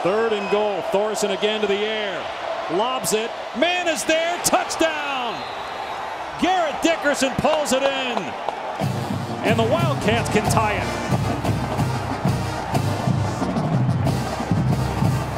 3rd and goal. Thorson again to the air. Lobs it. Man is there. Touchdown. Garrett Dickerson pulls it in. And the Wildcats can tie it.